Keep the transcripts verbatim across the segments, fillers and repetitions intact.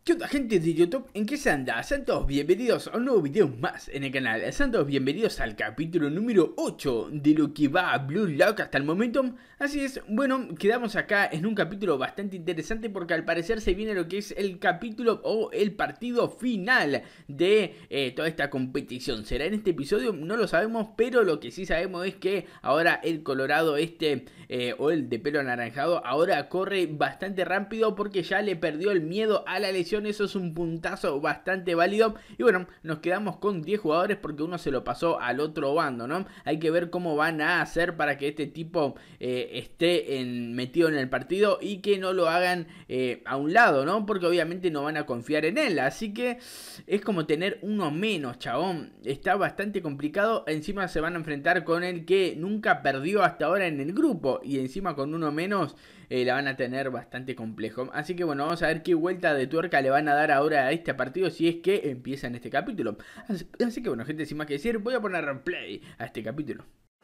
¿Qué onda, gente de YouTube? ¿En qué se anda? Sean todos bienvenidos a un nuevo video más en el canal. Sean todos bienvenidos al capítulo número ocho de lo que va a Blue Lock hasta el momento. Así es, bueno, quedamos acá en un capítulo bastante interesante porque al parecer se viene lo que es el capítulo o el partido final de eh, toda esta competición. ¿Será en este episodio? No lo sabemos, pero lo que sí sabemos es que ahora el Colorado este eh, o el de pelo anaranjado ahora corre bastante rápido porque ya le perdió el miedo a la lesión. Eso es un puntazo bastante válido. Y bueno, nos quedamos con diez jugadores porque uno se lo pasó al otro bando, ¿no? Hay que ver cómo van a hacer para que este tipo eh, esté en, metido en el partido y que no lo hagan eh, a un lado, ¿no? Porque obviamente no van a confiar en él. Así que es como tener uno menos, chabón. Está bastante complicado. Encima se van a enfrentar con el que nunca perdió hasta ahora en el grupo. Y encima con uno menos eh, la van a tener bastante complejo. Así que bueno, vamos a ver qué vuelta de tuerca le van a dar ahora a este partido si es que empieza en este capítulo. Así, así que bueno, gente, sin más que decir, voy a poner play a este capítulo.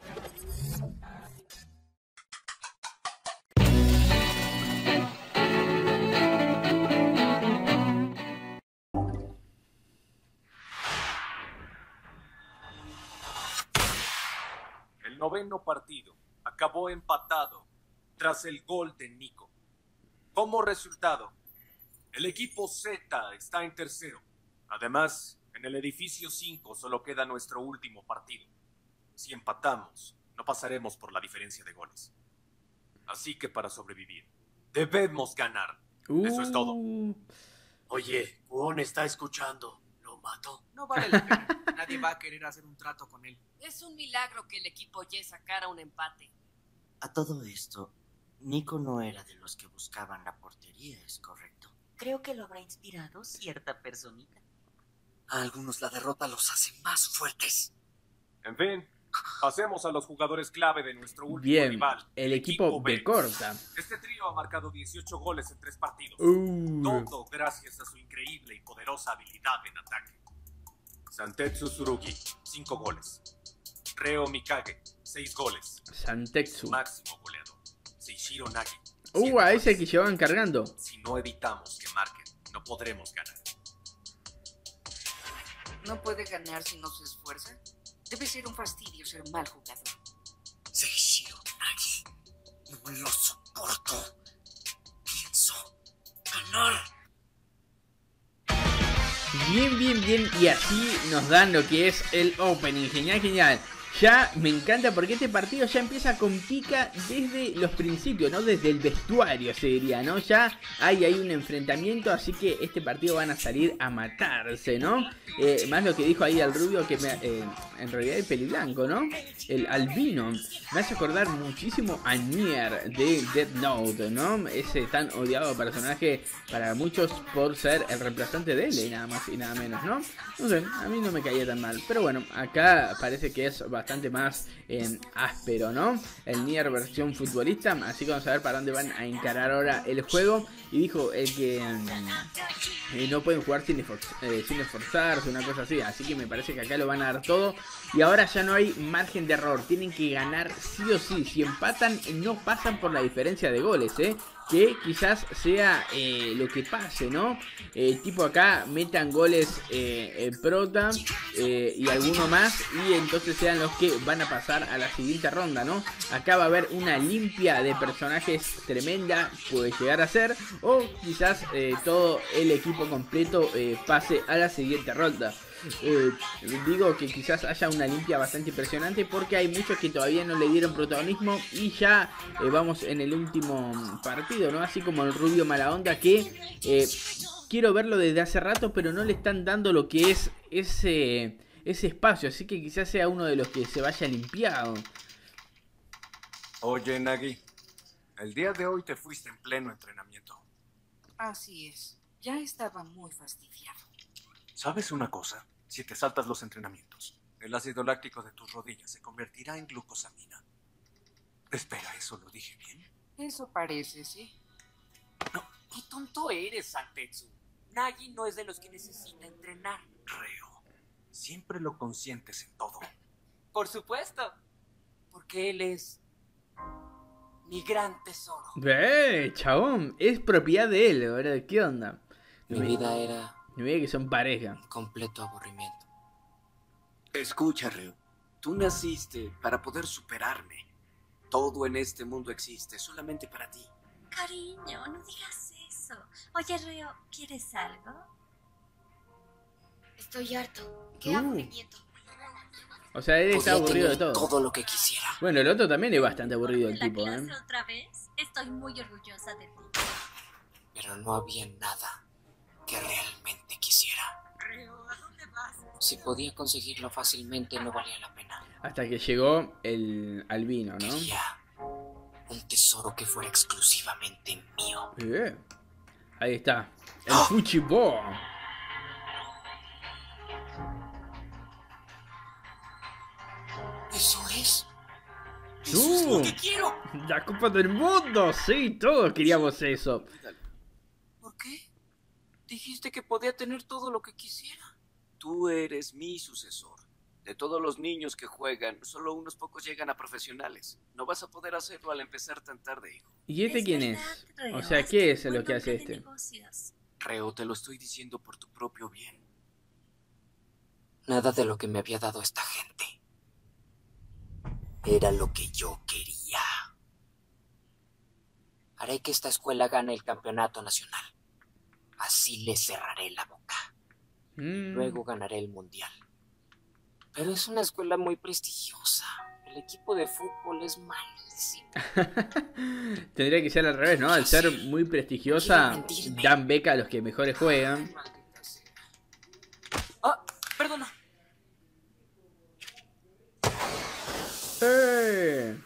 El noveno partido acabó empatado tras el gol de Nico. Como resultado, el equipo Z está en tercero. Además, en el edificio cinco solo queda nuestro último partido. Si empatamos, no pasaremos por la diferencia de goles. Así que para sobrevivir, debemos ganar. Uh. Eso es todo. Oye, Kwon está escuchando. ¿Lo mato? No vale la pena. Nadie va a querer hacer un trato con él. Es un milagro que el equipo Y sacara un empate. A todo esto, Nico no era de los que buscaban la portería, ¿es correcto? Creo que lo habrá inspirado cierta personita. A algunos la derrota los hace más fuertes. En fin, pasemos a los jugadores clave de nuestro último Bien, rival. el equipo B corta. Este trío ha marcado dieciocho goles en tres partidos. Uh. Todo gracias a su increíble y poderosa habilidad en ataque. Santetsu Tsurugi, cinco goles. Reo Mikage, seis goles. Santetsu. Máximo goleador. Seishiro Nagi. Uh, a ese que llevan cargando. Si no evitamos que marquen, no podremos ganar. ¿No puede ganar si no se esfuerza? Debe ser un fastidio ser mal jugador. Seishiro Nagi. No lo soporto. Pienso ganar. Bien, bien, bien. Y así nos dan lo que es el opening. Genial, genial. Ya me encanta porque este partido ya empieza con pica desde los principios, ¿no? Desde el vestuario se diría, ¿no? Ya hay, hay un enfrentamiento, así que este partido van a salir a matarse, ¿no? Eh, más lo que dijo ahí al rubio, que me, eh, en realidad el peliblanco, ¿no? El albino. Me hace acordar muchísimo a Nier de Death Note, ¿no? Ese tan odiado personaje para muchos por ser el reemplazante de L, nada más y nada menos, ¿no? No sé, a mí no me caía tan mal. Pero bueno, acá parece que es bastante bastante más eh, áspero, ¿no? El Nier versión futbolista. Así que vamos a ver para dónde van a encarar ahora el juego. Y dijo el que eh, no pueden jugar sin, esfor eh, sin esforzarse, una cosa así. Así que me parece que acá lo van a dar todo. Y ahora ya no hay margen de error. Tienen que ganar sí o sí. Si empatan, no pasan por la diferencia de goles, ¿eh? Que quizás sea eh, lo que pase, ¿no? Eh, tipo acá metan goles eh, eh, Prota eh, y alguno más, y entonces sean los que van a pasar a la siguiente ronda, ¿no? Acá va a haber una limpia de personajes tremenda, puede llegar a ser, o quizás eh, todo el equipo completo eh, pase a la siguiente ronda. Eh, digo que quizás haya una limpia bastante impresionante porque hay muchos que todavía no le dieron protagonismo y ya eh, vamos en el último partido, ¿no? Así como el rubio mala onda que eh, quiero verlo desde hace rato, pero no le están dando lo que es ese, ese espacio, así que quizás sea uno de los que se vaya limpiado. Oye, Nagi, el día de hoy te fuiste en pleno entrenamiento. Así es. Ya estaba muy fastidiado. ¿Sabes una cosa? Si te saltas los entrenamientos, el ácido láctico de tus rodillas se convertirá en glucosamina. Espera, ¿eso lo dije bien? Eso parece, sí. No, qué tonto eres, Santetsu. Nagi no es de los que necesita entrenar. Reo, siempre lo consientes en todo. Por supuesto. Porque él es mi gran tesoro. ¡Eh, chabón! Es propiedad de él, ¿verdad? ¿Qué onda? Mi vida era Me ve que son pareja. un completo aburrimiento. Escucha, Reo. Tú naciste para poder superarme. Todo en este mundo existe solamente para ti. Cariño, no digas eso. Oye, Reo, ¿quieres algo? Estoy harto. Qué Uh. aburrimiento. O sea, él está Podía aburrido de tener todo. todo lo que quisiera. Bueno, el otro también es bastante aburrido el ¿La tipo, clase ¿eh? otra vez? Estoy muy orgullosa de ti. Pero no había nada que realmente quisiera. Reo, ¿a dónde vas? Si podía conseguirlo fácilmente, no valía la pena. Hasta que llegó el albino, ¿no? Quería un tesoro que fuera exclusivamente mío. Bien. Ahí está. El Fuchibol. ¿Eso es? ¡Uh! ¿Qué quiero? La Copa del Mundo. Sí, todos queríamos eso. ¿Por qué? Dijiste que podía tener todo lo que quisiera. Tú eres mi sucesor. De todos los niños que juegan, solo unos pocos llegan a profesionales. No vas a poder hacerlo al empezar tan tarde, hijo. ¿Y este Es quién verdad, es? Reo, O sea, has ¿qué de es un lo buen que hace hombre de este? negocios. Reo, te lo estoy diciendo por tu propio bien. Nada de lo que me había dado esta gente era lo que yo quería. Haré que esta escuela gane el campeonato nacional. Así le cerraré la boca. Mm. Luego ganaré el mundial. Pero es una escuela muy prestigiosa. El equipo de fútbol es malísimo. Tendría que ser al revés, ¿no? Al ser muy prestigiosa, Quiero rendirme. dan beca a los que mejores juegan. Ah, perdona. ¡Eh!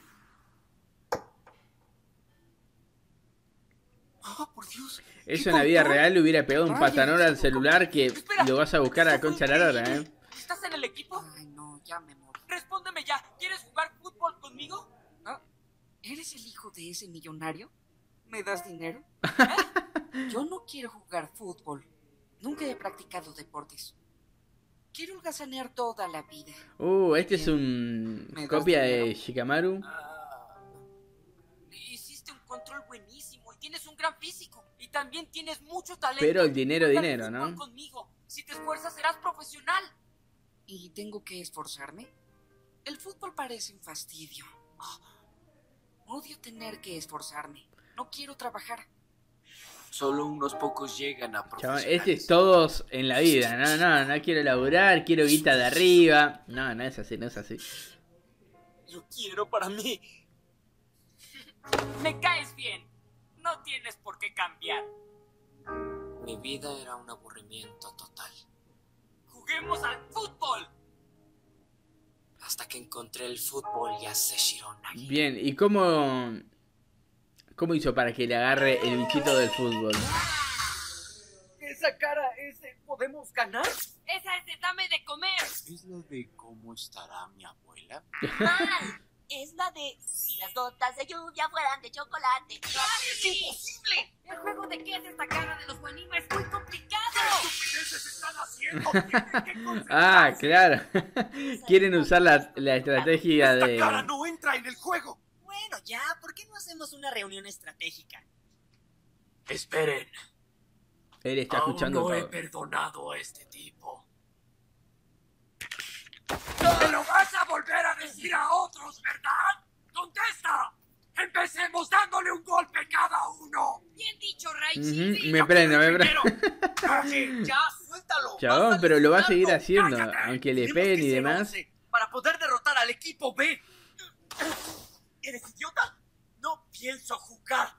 Ah, por Dios. Eso en la vida real le hubiera pegado un patanón al celular que Espera, lo vas a buscar a la esto fue concha de la lora, increíble. ¿eh? ¿Estás en el equipo? Ay, no, ya me morí. Respóndeme ya. ¿Quieres jugar fútbol conmigo? ¿Ah? ¿Eres el hijo de ese millonario? ¿Me das dinero? ¿Eh? Yo no quiero jugar fútbol. Nunca he practicado deportes. Quiero holgazanear toda la vida. Uh, este es un ¿Me das copia de dinero? Shikamaru. Ah, hiciste un control buenísimo y tienes un gran físico. Y también tienes mucho talento. Pero el dinero, Juega dinero, fútbol ¿no? Conmigo. Si te esfuerzas serás profesional. ¿Y tengo que esforzarme? El fútbol parece un fastidio. Ah, odio tener que esforzarme. No quiero trabajar. Solo unos pocos llegan a Chabón, profesionales. este es todos en la vida. No, no, no quiero laburar, quiero guita de arriba. No, no es así, no es así. Lo quiero para mí. Me caes bien. No tienes por qué cambiar. Mi vida era un aburrimiento total. ¡Juguemos al fútbol! Hasta que encontré el fútbol y a Seshiro Nagi. Bien, ¿y cómo, cómo hizo para que le agarre el bichito del fútbol? ¿Esa cara es de podemos ganar? ¡Esa es de dame de comer! ¿Es la de cómo estará mi abuela? Mal. Es la de si las gotas de lluvia fueran de chocolate. ¡Es imposible! El juego de qué es esta cara de los Guanima es muy complicado. Ah, claro. Quieren usar la, la estrategia ¡Esta de... cara no entra en el juego! Bueno, ya, ¿por qué no hacemos una reunión estratégica? Esperen, Él está escuchando aún no he todo. perdonado a este tipo. ¡Me lo vas a volver a decir a otros, verdad! ¡Contesta! ¡Empecemos dándole un golpe cada uno! ¡Bien dicho, Raichi! Ujú, me prende, me prende. ¡Ya, suéltalo! Chabón, Vas a pero lo va a lesionarlo. seguir haciendo, ¡Cállate! aunque le Tenemos peguen que y ser demás. once para poder derrotar al equipo B. ¿Eres idiota? No pienso jugar.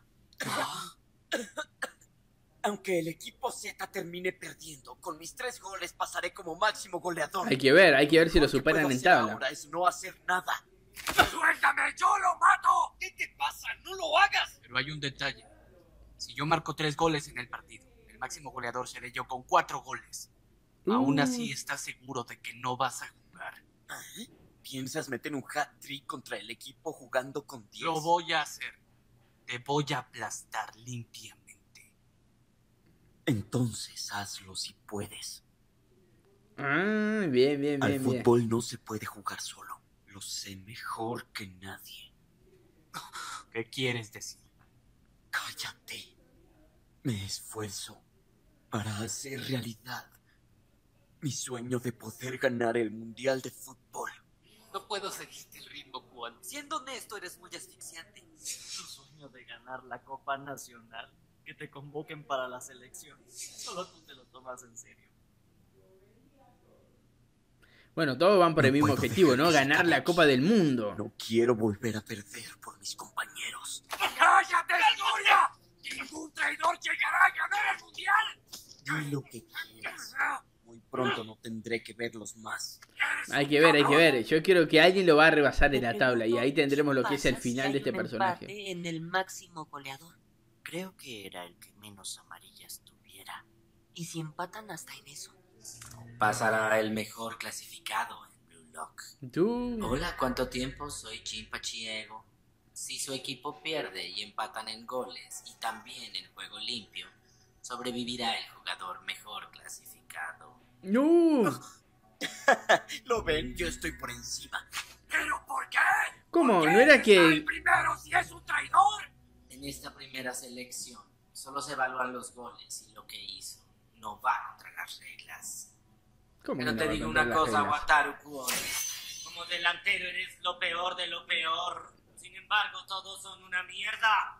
Aunque el equipo Z termine perdiendo, con mis tres goles pasaré como máximo goleador. Hay que ver, hay que ver si lo Lo que superan puedo en hacer tabla. ahora es no hacer nada. ¡Suéltame, yo lo mato! ¿Qué te pasa? ¡No lo hagas! Pero hay un detalle. Si yo marco tres goles en el partido, el máximo goleador seré yo con cuatro goles. Aún Uh. así estás seguro de que no vas a jugar. ¿Eh? ¿Piensas meter un hat-trick contra el equipo jugando con diez? Lo voy a hacer. Te voy a aplastar limpiamente. Entonces hazlo si puedes. Ah, bien, bien, Al bien, bien. fútbol no se puede jugar solo. Lo sé mejor que nadie. ¿Qué quieres decir? Cállate. Me esfuerzo. para hacer realidad mi sueño de poder ganar el Mundial de Fútbol. No puedo seguirte el ritmo, Juan. Siendo honesto, eres muy asfixiante. Tu sueño de ganar la Copa Nacional, que te convoquen para la selección, solo tú te lo tomas en serio. Bueno, todos van por el mismo objetivo, ¿no? Ganar la Copa del Mundo. No quiero volver a perder por mis compañeros. ¡Cállate, Gloria! ¡Ningún traidor llegará a ganar el Mundial! Di lo que quieras. Muy pronto no tendré que verlos más. Hay que ver, hay que ver. Yo creo que alguien lo va a rebasar en la tabla y ahí tendremos lo que es el final de este personaje. En el máximo goleador. Creo que era el que menos amarillas tuviera. ¿Y si empatan hasta en eso? Pasará el mejor clasificado en Blue Lock. ¿Tú? Hola, ¿cuánto tiempo? Soy Chimpachiego. Si su equipo pierde y empatan en goles y también en juego limpio, sobrevivirá el jugador mejor clasificado. ¡No! ¿Lo ven? Yo estoy por encima. ¿Pero por qué? ¿Cómo? ¿Por qué ¿No era está que...? el primero si es un traidor? En esta primera selección solo se evalúan los goles y lo que hizo. No va contra las reglas. ¿Cómo Pero que te no va digo contra una las cosa, reglas? Wataru Kuoi. Como delantero eres lo peor de lo peor. Sin embargo, todos son una mierda.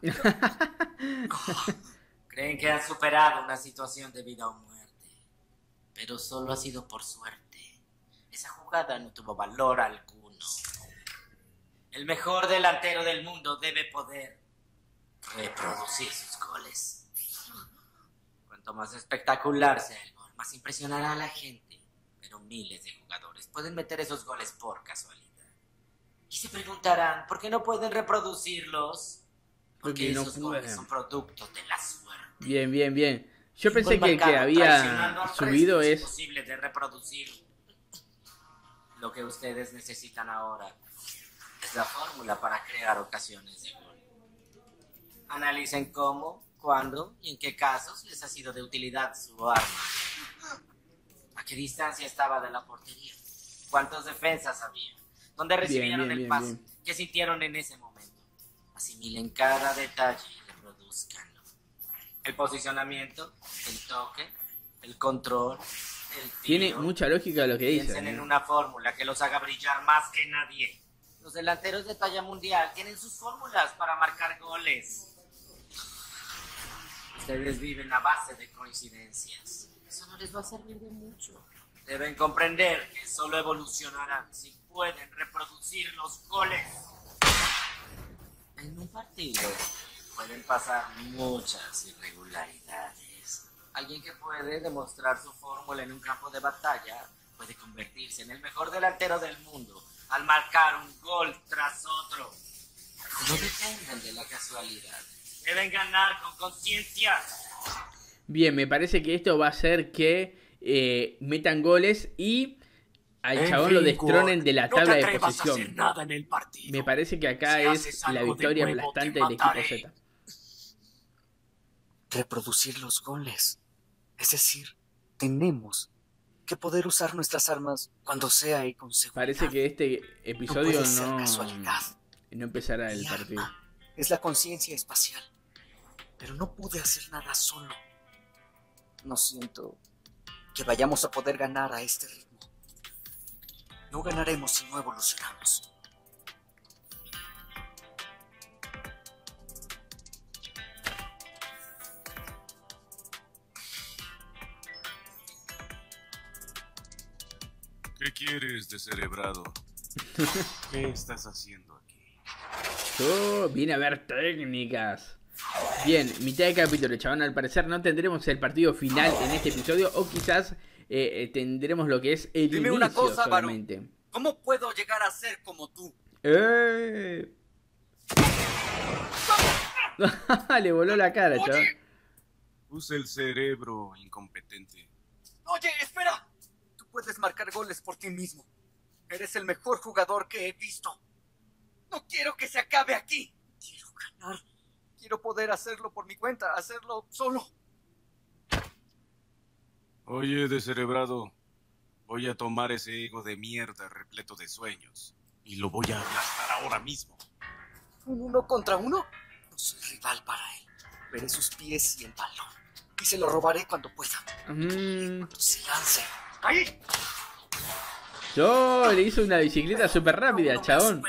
Creen que han superado una situación de vida o muerte. Pero solo ha sido por suerte. Esa jugada no tuvo valor alguno. El mejor delantero del mundo debe poder reproducir sus goles. Cuanto más espectacular sea el gol, más impresionará a la gente. Pero miles de jugadores pueden meter esos goles por casualidad. Y se preguntarán, ¿por qué no pueden reproducirlos? Porque, Porque no esos goles pueden. son productos de la suerte. Bien, bien, bien. Yo Un pensé gol que el que marcado había traicionando al subido resto es... imposible de reproducir. Lo que ustedes necesitan ahora es la fórmula para crear ocasiones de gol. Analicen cómo, cuándo y en qué casos les ha sido de utilidad su arma. ¿A qué distancia estaba de la portería? ¿Cuántas defensas había? ¿Dónde recibieron bien, el bien, pase? bien. ¿Qué sintieron en ese momento? Asimilen cada detalle y reproduzcanlo. El posicionamiento, el toque, el control, el tiro. Tiene mucha lógica lo que dice. Piensen en ¿no? una fórmula que los haga brillar más que nadie. Los delanteros de talla mundial tienen sus fórmulas para marcar goles. Ustedes viven a base de coincidencias. Eso no les va a servir de mucho. Deben comprender que solo evolucionarán si pueden reproducir los goles. En un partido pueden pasar muchas irregularidades. Alguien que puede demostrar su fórmula en un campo de batalla puede convertirse en el mejor delantero del mundo al marcar un gol tras otro. No dependen de la casualidad. Deben ganar con conciencia. Bien, me parece que esto va a hacer que eh, metan goles y al En chabón fin, lo destronen Kwon, de la no tabla te de atrevas a hacer posición. nada en el partido. Me parece que acá Si es haces la algo de victoria nuevo, aplastante te del equipo mataré. Z. Reproducir los goles. Es decir, tenemos que poder usar nuestras armas cuando sea y con seguridad. Parece que este episodio puede ser no, casualidad. no empezará el Mi partido. arma es la conciencia espacial. Pero no pude hacer nada solo. No siento que vayamos a poder ganar a este ritmo. No ganaremos si no evolucionamos. ¿Qué quieres, descerebrado? ¿Qué estás haciendo aquí? Yo vine a ver técnicas. Bien, mitad de capítulo, chabón. Al parecer no tendremos el partido final en este episodio. O quizás eh, eh, tendremos lo que es el Dime inicio una cosa, solamente. ¿Cómo puedo llegar a ser como tú? ¡Eh! Le voló la cara, chabón. Usa el cerebro, incompetente. Oye, espera. Tú puedes marcar goles por ti mismo. Eres el mejor jugador que he visto. No quiero que se acabe aquí. Quiero ganar. Quiero poder hacerlo por mi cuenta, hacerlo solo. Oye, descerebrado, voy a tomar ese ego de mierda repleto de sueños y lo voy a aplastar ahora mismo. ¿Un uno contra uno? No soy rival para él. Veré sus pies y el balón. Y se lo robaré cuando pueda. Mm. Cuando se lance. ¡Ahí! Yo le hice una bicicleta súper rápida, No, no chabón.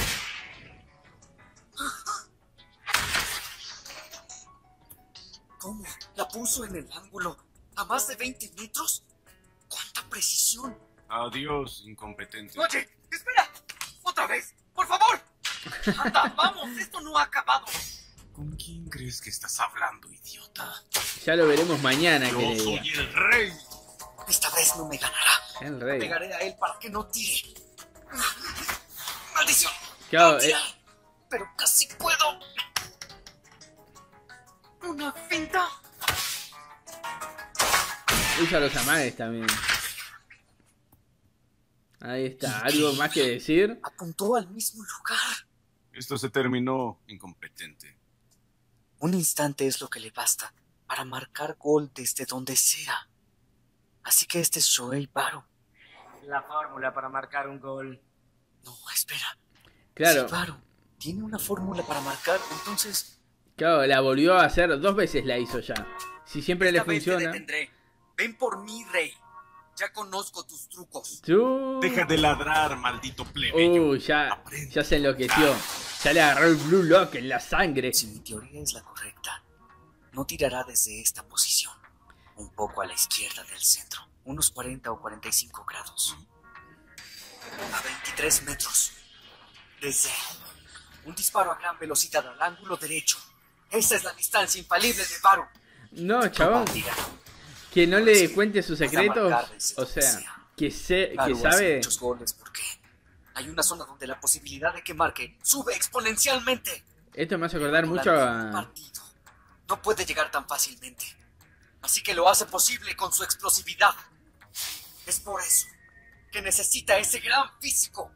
¿Cómo? ¿La puso en el ángulo a más de veinte metros? ¡Cuánta precisión! Adiós, incompetente. Oye, espera. Otra vez, por favor. Anda, vamos, esto no ha acabado. ¿Con quién crees que estás hablando, idiota? Ya lo veremos mañana, Yo que le soy diga. el rey. Esta vez no me ganará. El Le rey. pegaré a él para que no tire. ¡Maldición! Claro, No tira. eh, Pero casi puedo. Una finta. usa los amagues también. Ahí está. ¿Algo más que decir? Apuntó al mismo lugar. Esto se terminó, incompetente. Un instante es lo que le basta para marcar gol desde donde sea. Así que este es Shohei Baru. La fórmula para marcar un gol. No, espera. Claro. Si Baru tiene una fórmula para marcar, entonces... Claro, la volvió a hacer dos veces, la hizo ya. Si siempre le Esta vez te funciona. detendré. Ven por mí, Rey. Ya conozco tus trucos. Tú. Deja de ladrar, maldito plebeyo. Uh, ya, ya se enloqueció. Ya le agarró el Blue Lock en la sangre. Si mi teoría es la correcta, no tirará desde esta posición. Un poco a la izquierda del centro. Unos cuarenta o cuarenta y cinco grados. A veintitrés metros. Desde un disparo a gran velocidad al ángulo derecho. Esa es la distancia infalible de Baru. No, chabón. Que no le cuente sus secretos. O sea, que, se, que Baru hace sabe. muchos goles porque hay una zona donde la posibilidad de que marque sube exponencialmente. Esto me hace acordar mucho Durante un a. partido no puede llegar tan fácilmente. Así que lo hace posible con su explosividad. Es por eso que necesita ese gran físico.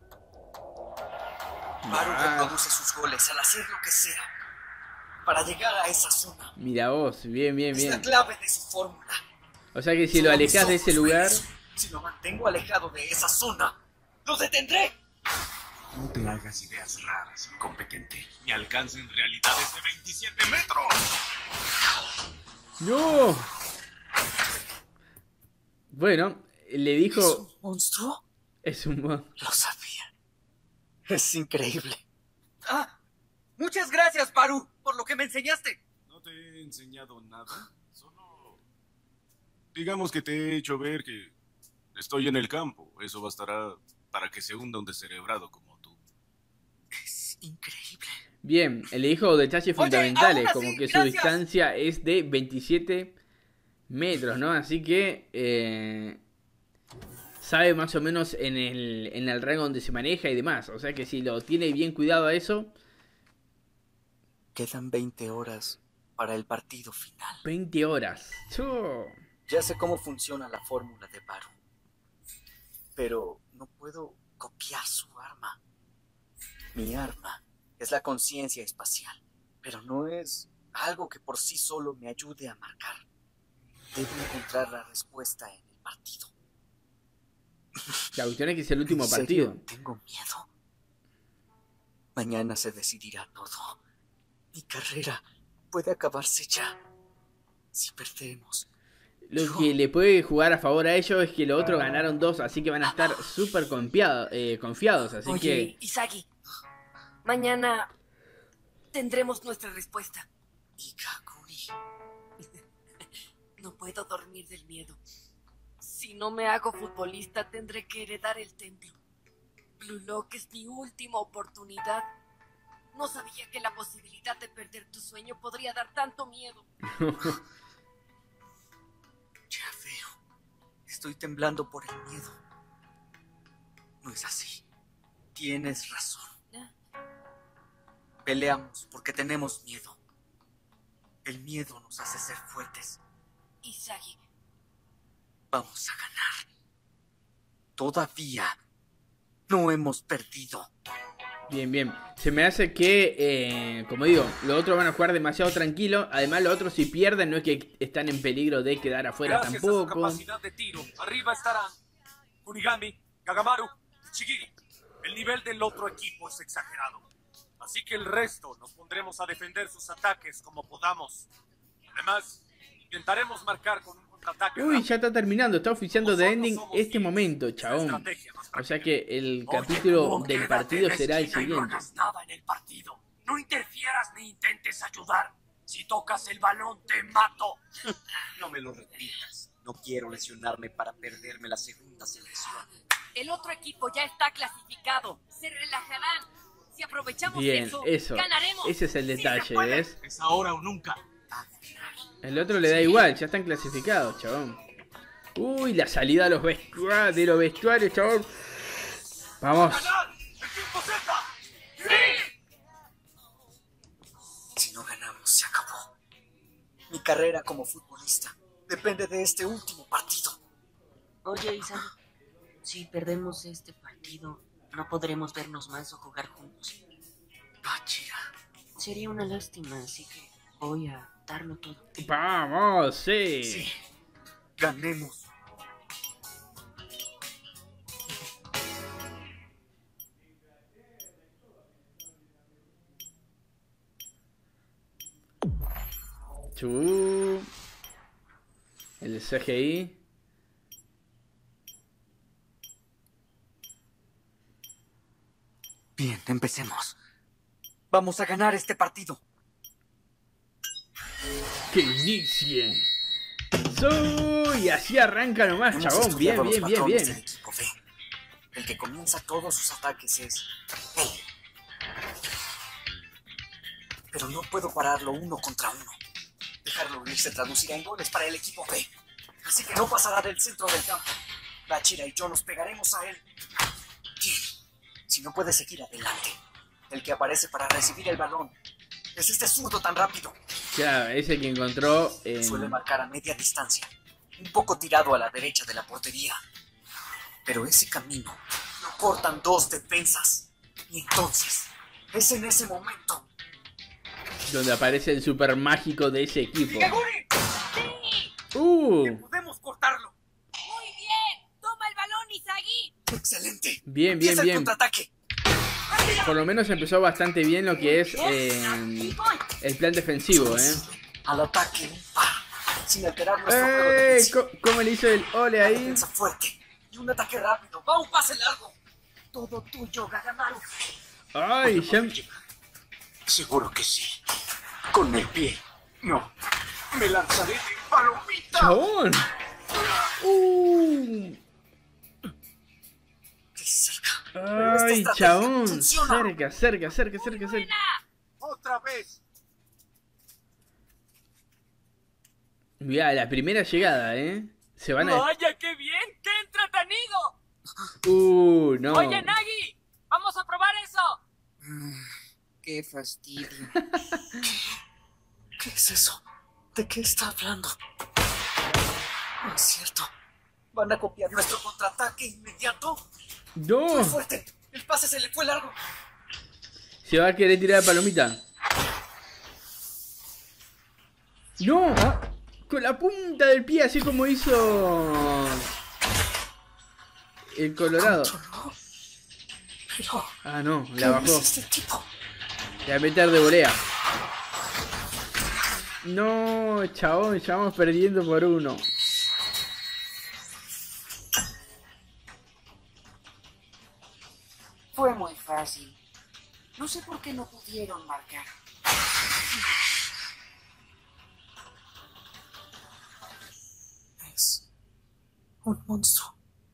Baru Ah. reproduce sus goles al hacer lo que sea para llegar a esa zona. Mira vos, bien, bien, Es la bien. clave de su fórmula. O sea que si lo Solo mis alejas de ese ojos ven lugar. eso. Si lo mantengo alejado de esa zona, ¡lo detendré! No te hagas ideas raras, incompetente. Mi alcance en realidad es de veintisiete metros. ¡No! Bueno, le dijo. ¿Es un monstruo? Es un monstruo. Lo sabía. Es increíble. Ah, muchas gracias, Baru, por lo que me enseñaste. No te he enseñado nada. Solo... Digamos que te he hecho ver que estoy en el campo. Eso bastará para que se hunda un descerebrado como tú. Es increíble. Bien, le dijo detalles fundamentales, aún así, como que su gracias. distancia es de veintisiete metros, ¿no? Así que eh, sabe más o menos en el, en el rango donde se maneja y demás. O sea que si lo tiene bien cuidado a eso. Quedan veinte horas para el partido final. veinte horas. ¡Chu! Ya sé cómo funciona la fórmula de Baru. Pero no puedo copiar su arma. Mi arma es la conciencia espacial, pero no es algo que por sí solo me ayude a marcar. Debo encontrar la respuesta en el partido. La cuestión es que es el último ¿En serio partido. tengo miedo? Mañana se decidirá todo. Mi carrera puede acabarse ya. Si perdemos. Lo que le puede jugar a favor a ellos es que los otros ganaron dos, así que van a estar súper confiado- eh, confiados. Así Oye, que. Isagi, mañana tendremos nuestra respuesta. Ikaguri. No puedo dormir del miedo. Si no me hago futbolista, tendré que heredar el templo. Blue Lock es mi última oportunidad. No sabía que la posibilidad de perder tu sueño podría dar tanto miedo. Ya veo. Estoy temblando por el miedo. No es así. Tienes razón. Peleamos porque tenemos miedo. El miedo nos hace ser fuertes. Isagi, Vamos a ganar. Todavía no hemos perdido. Bien, bien. Se me hace que, eh, como digo, los otros van a jugar demasiado tranquilo. Además, los otros si pierden no es que están en peligro de quedar afuera Gracias a su tampoco. capacidad de tiro, arriba estarán Kunigami, Kagamaru, Shigiri. El nivel del otro equipo es exagerado. Así que el resto nos pondremos a defender sus ataques como podamos. Además, Intentaremos marcar con un contraataque. Uy, ya está terminando, está oficiando The Nosotros Ending somos este diez. momento, chabón. Estrategia más O sea que el Oye, capítulo tú del quédate partido en la será el esquina y no siguiente. hagas nada en el partido. No interfieras ni intentes ayudar. Si tocas el balón, te mato. No me lo repitas. No quiero lesionarme para perderme la segunda selección. El otro equipo ya está clasificado. Se relajarán. Si aprovechamos Bien, eso, eso. ganaremos. Ese es el Sí, detalle, se puede. ¿ves? Es ahora o nunca. El otro le da igual, ya están clasificados, chabón. Uy, la salida de los vestuarios, de los vestuarios, chabón. Vamos. Si no ganamos, se acabó. Mi carrera como futbolista depende de este último partido. Oye, Isaac, si perdemos este partido, no podremos vernos más o jugar juntos. Bachira. Sería una lástima, así que voy a darlo todo. Vamos, sí. Sí. Ganemos. Chu. El C G I. Bien, empecemos. Vamos a ganar este partido. Que inicie. So, y así arranca nomás, Hemos chabón. Bien, estudiado los bien, bien, patrones bien. del equipo B. El que comienza todos sus ataques es él. Pero no puedo pararlo uno contra uno. Dejarlo ir se traducirá en goles para el equipo B. Así que no pasará del centro del campo. Bachira y yo nos pegaremos a él. Bien. Si no puede seguir adelante, el que aparece para recibir el balón es este zurdo tan rápido. Claro, ese que encontró. Eh... Suele marcar a media distancia, un poco tirado a la derecha de la portería. Pero ese camino lo cortan dos defensas. Y entonces, es en ese momento donde aparece el super mágico de ese equipo. ¡Kaguri! Uh, ¡Podemos cortarlo! Muy bien. Toma el balón, Isagi. ¡Excelente! bien, bien, Empieza el bien. contraataque. Por lo menos empezó bastante bien lo que es eh, el plan defensivo, ¿eh? Al ataque, ah, sin alterar nuestro juego ¡Eh! defensivo. Co- ¿Cómo le hizo el ole Una ahí? defensa fuerte y un ataque rápido. ¡Va un pase largo! Todo tuyo, Gagamaru. ¡Ay! Ya... Seguro que sí. Con el pie. No. Me lanzaré de palomita. ¡Chabón! ¡Uh! ¡Qué cerca! ¡Ay, chabón! Cerca, cerca, cerca, cerca, cerca. Otra vez. Mirá, la primera llegada, ¿eh? Se van a... ¡Vaya, qué bien! ¡Qué entretenido! ¡Uh, no! Oye, Nagi, vamos a probar eso. ¡Qué fastidio! ¿Qué es eso? ¿De qué está hablando? No es cierto. ¿Van a copiar nuestro contraataque inmediato? ¡No! ¡Muy fuerte! ¡El pase se le fue largo! Se va a querer tirar la palomita. ¡No! Con la punta del pie, así como hizo el Colorado. Pero, Ah, no, ¿qué la bajó. es este tipo? Le va a meter de volea. No, chabón, ya vamos perdiendo por uno. Fue muy fácil. No sé por qué no pudieron marcar. Es un monstruo.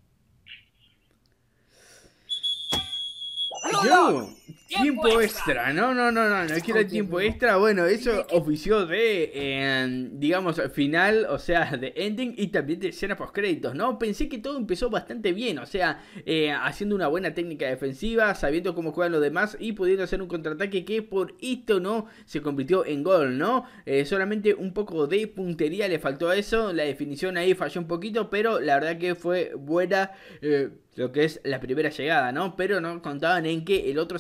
Yo, tiempo extra, no, no, no, no, no quiero el tiempo extra. Bueno, eso ofició de, eh, digamos, final, o sea, de ending y también de escena post créditos, ¿no? Pensé que todo empezó bastante bien, o sea, eh, haciendo una buena técnica defensiva, sabiendo cómo juegan los demás y pudiendo hacer un contraataque que por esto no se convirtió en gol, ¿no? Eh, solamente un poco de puntería le faltó a eso, la definición ahí falló un poquito, pero la verdad que fue buena. Eh, lo que es la primera llegada, ¿no? Pero no contaban en que el otro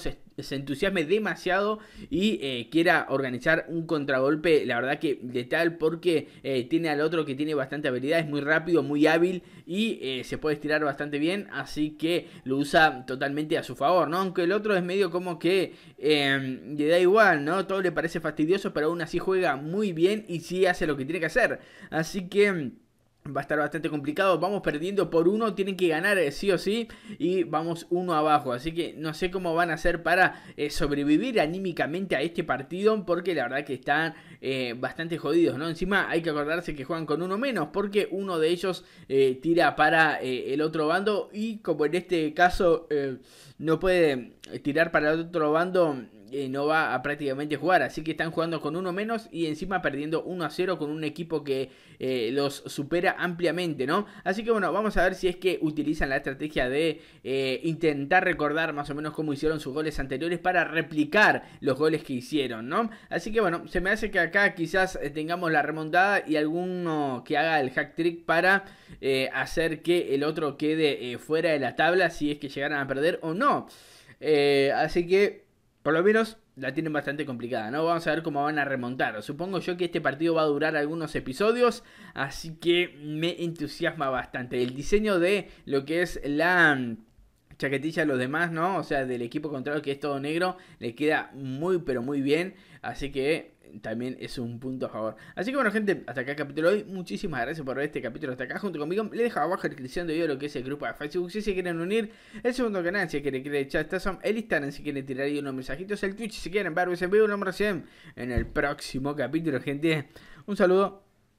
se entusiasme demasiado y eh, quiera organizar un contragolpe, la verdad que letal, porque eh, tiene al otro que tiene bastante habilidad, es muy rápido, muy hábil y eh, se puede estirar bastante bien, así que lo usa totalmente a su favor, ¿no? Aunque el otro es medio como que eh, le da igual, ¿no? Todo le parece fastidioso, pero aún así juega muy bien y sí hace lo que tiene que hacer, así que va a estar bastante complicado. Vamos perdiendo por uno, tienen que ganar sí o sí y vamos uno abajo, así que no sé cómo van a hacer para eh, sobrevivir anímicamente a este partido, porque la verdad que están eh, bastante jodidos, ¿no? Encima hay que acordarse que juegan con uno menos, porque uno de ellos eh, tira para eh, el otro bando y como en este caso eh, no puede tirar para el otro bando, Eh, no va a prácticamente jugar, así que están jugando con uno menos y encima perdiendo uno a cero con un equipo que eh, los supera ampliamente, ¿no? Así que bueno, vamos a ver si es que utilizan la estrategia de eh, intentar recordar más o menos cómo hicieron sus goles anteriores para replicar los goles que hicieron, ¿no? Así que bueno, se me hace que acá quizás tengamos la remontada y alguno que haga el hack trick para eh, hacer que el otro quede eh, fuera de la tabla si es que llegaran a perder o no. Eh, así que por lo menos la tienen bastante complicada, ¿no? Vamos a ver cómo van a remontar. Supongo yo que este partido va a durar algunos episodios, así que me entusiasma bastante. El diseño de lo que es la chaquetilla de los demás, ¿no? O sea, del equipo contrario, que es todo negro, le queda muy pero muy bien, así que también es un punto a favor. Así que bueno, gente, hasta acá el capítulo de hoy. Muchísimas gracias por ver este capítulo hasta acá junto conmigo. Les dejo abajo en la descripción de video lo que es el grupo de Facebook si se quieren unir, el segundo canal si quieren quieren echar esta el Instagram si quieren tirar ahí unos mensajitos, el Twitch si quieren ver en vivo, número cien en el próximo capítulo, gente. Un saludo.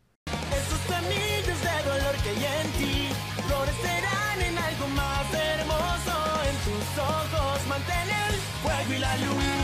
Esos anillos de dolor que hay en ti florecerán en algo más hermoso. En tus ojos mantén el fuego y la luz.